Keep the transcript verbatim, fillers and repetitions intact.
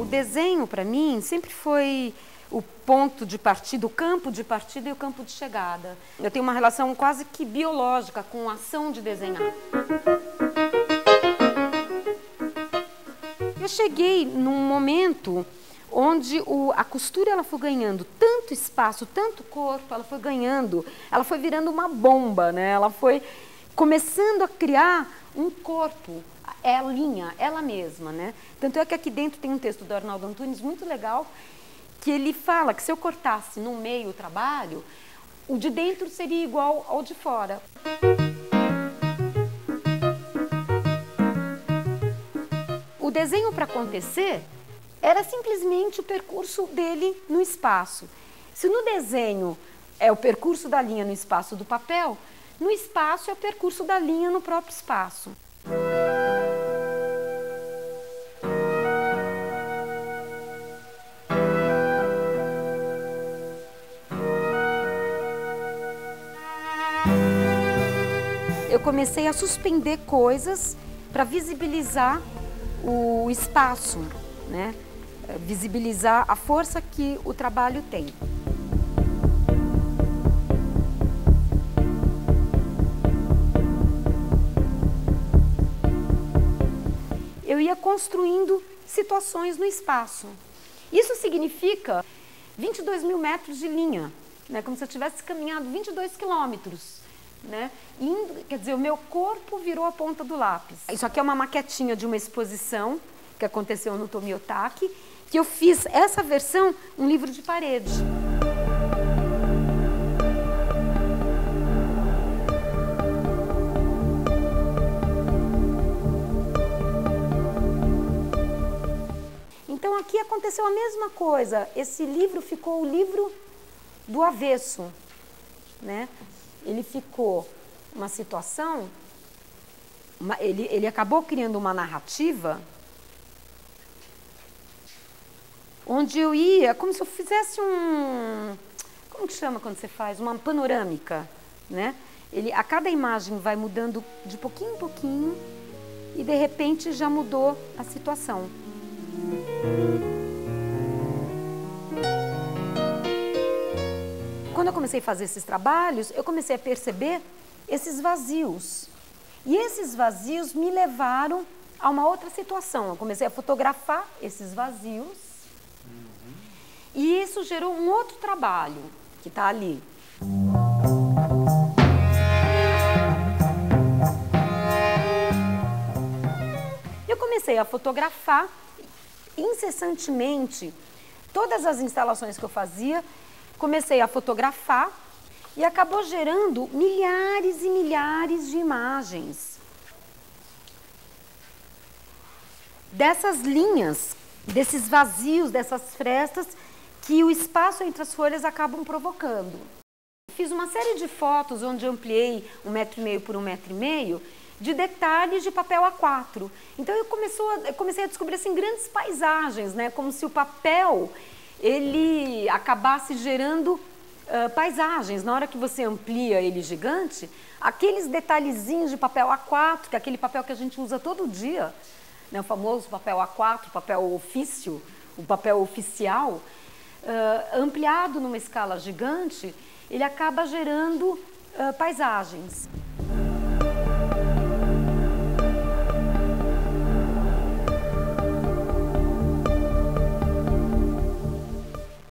desenho, para mim, sempre foi o ponto de partida, o campo de partida e o campo de chegada. Eu tenho uma relação quase que biológica com a ação de desenhar. Eu cheguei num momento onde o, a costura ela foi ganhando tanto espaço, tanto corpo, ela foi ganhando, ela foi virando uma bomba, né? Ela foi começando a criar um corpo, é a linha, ela mesma, né? Tanto é que aqui dentro tem um texto do Arnaldo Antunes muito legal, que ele fala que se eu cortasse no meio o trabalho, o de dentro seria igual ao de fora. O desenho para acontecer era simplesmente o percurso dele no espaço. Se no desenho é o percurso da linha no espaço do papel, no espaço é o percurso da linha no próprio espaço. Eu comecei a suspender coisas para visibilizar o espaço, né? Visibilizar a força que o trabalho tem. Eu ia construindo situações no espaço. Isso significa vinte e dois mil metros de linha, né? Como se eu tivesse caminhado vinte e dois quilômetros. Né? Indo, quer dizer, o meu corpo virou a ponta do lápis. Isso aqui é uma maquetinha de uma exposição que aconteceu no Tomiotaki, que eu fiz essa versão um livro de parede. Então aqui aconteceu a mesma coisa. Esse livro ficou o livro do avesso, né? Ele ficou uma situação, uma, ele, ele acabou criando uma narrativa onde eu ia, como se eu fizesse um, como que chama quando você faz? Uma panorâmica, né? Ele, a cada imagem vai mudando de pouquinho em pouquinho e de repente já mudou a situação. Quando eu comecei a fazer esses trabalhos, eu comecei a perceber esses vazios. E esses vazios me levaram a uma outra situação. Eu comecei a fotografar esses vazios. Uhum. E isso gerou um outro trabalho, que está ali. Eu comecei a fotografar incessantemente todas as instalações que eu fazia. Comecei a fotografar e acabou gerando milhares e milhares de imagens. Dessas linhas, desses vazios, dessas frestas que o espaço entre as folhas acabam provocando. Fiz uma série de fotos onde ampliei um metro e meio por um metro e meio de detalhes de papel A quatro. Então eu, começou a, eu comecei a descobrir assim, grandes paisagens, né? Como se o papel ele acabasse gerando uh, paisagens. Na hora que você amplia ele gigante, aqueles detalhezinhos de papel A quatro, que é aquele papel que a gente usa todo dia, né, o famoso papel A quatro, papel ofício, o papel oficial, uh, ampliado numa escala gigante, ele acaba gerando uh, paisagens.